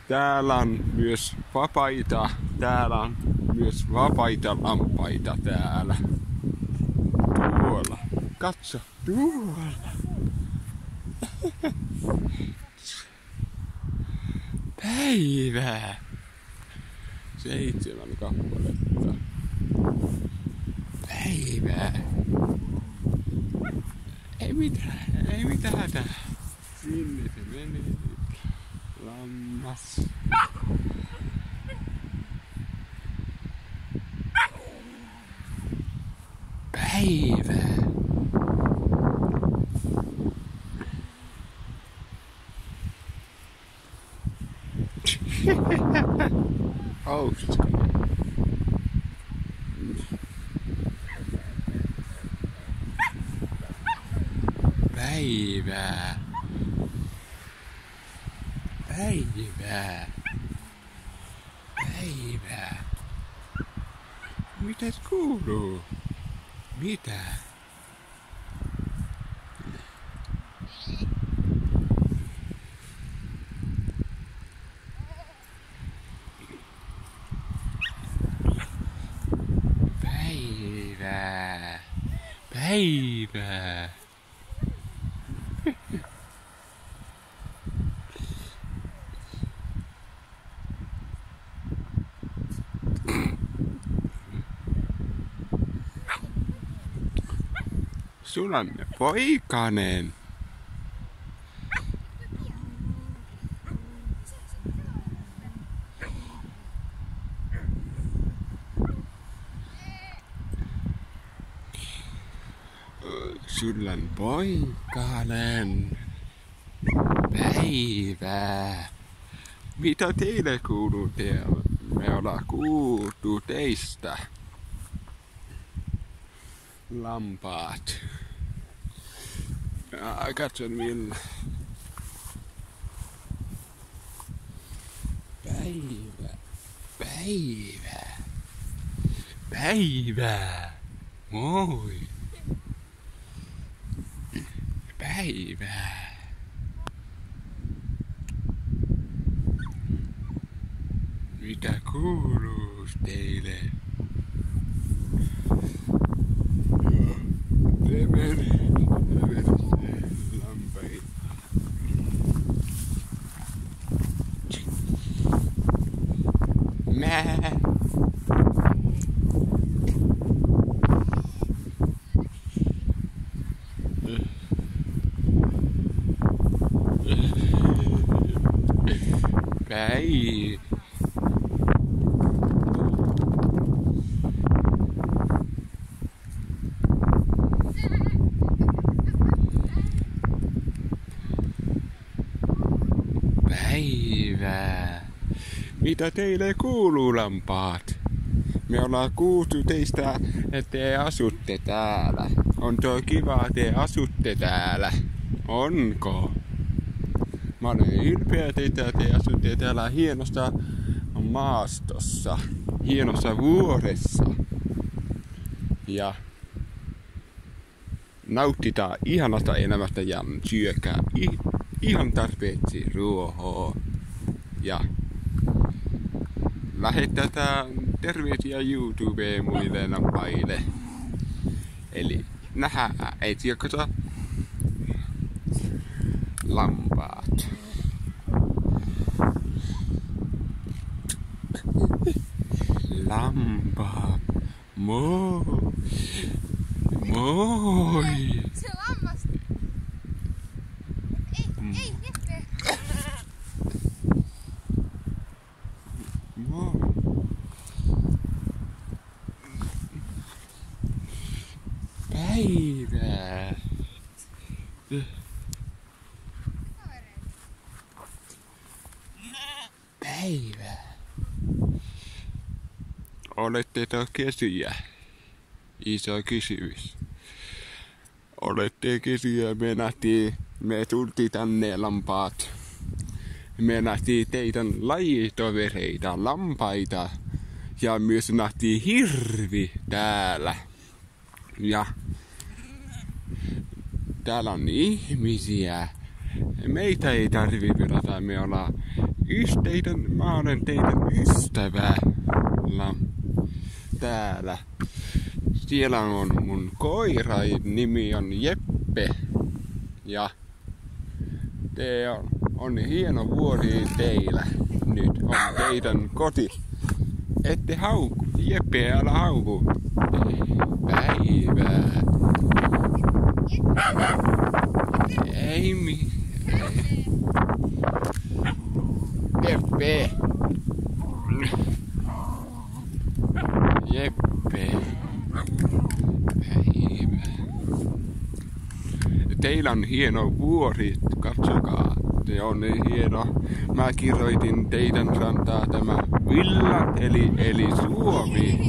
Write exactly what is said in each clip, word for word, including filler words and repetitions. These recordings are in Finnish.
Täällä on myös vapaita. Täällä on myös vapaita lampaita täällä. Tuolla. Katso. Tuolla. Päivää. Seitsemän kappaletta. Päivää. Ei mitään, ei mitään hätää. Sinne se meni. Lammas. Päivää. Hauska. Päivää. Päivää. Päivää. Mitäs kuuluu? Mitä? Päivää. Päivää. Sulanne poikanen. Sulan poikanen. Päivää. Mitä teille kuuluu täällä? Me ollaan kuultu teistä. Lampaat. Ja, katson millä. Päivä. Päivä. Päivä. Moi. Päivä. Mitä kuuluu teille? Se meni. Lampaita. Mää. Päivä. Päivää. Mitä teille kuuluu, lampaat? Me ollaan kuultu teistä, että te asutte täällä. On tuo kiva, että te asutte täällä. Onko? Mä olen ylpeä teitä, että te asutte täällä hienossa maastossa. Hienossa vuoressa. Ja nauttitaan ihanasta elämästä ja syökää i- ihan tarpeeksi ruohoa. Ja lähetetään terveisiä YouTubeen muille lampaille. Eli nähdään ensi jaksossa. Lampaat. Lampaat. Moi. Moi. Se lammas. Ei, ei, Jeppe. Moi. Päivää. Päivää. Oletteko kesyjä? Iso kysymys. Olette kesyjä, me nähtiin, me tultiin tänne lampaat. Me nähtiin teidän lajitovereita, lampaita. Ja myös nähtiin hirvi täällä. Ja täällä on ihmisiä. Meitä ei tarvii pelata, me ollaan ysteiden, mä olen teidän ystävä. Täällä. Siellä on mun koira, nimi on Jeppe. Ja te on, on hieno vuori teillä. Nyt on teidän koti. Ette hauku. Jeppe, älä hauku. Päivää. Ei mi... Jeppe. Jeppe. Päivä. Teillä on hieno vuori, katsokaa. Se on niin hieno. Mä kirjoitin teidän rantaa tämä Villa eli, eli Suomi.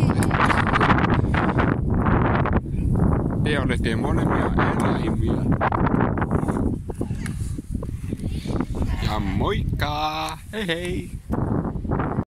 Te olette molemmia eläimiä. Ja moikka! Hei hei!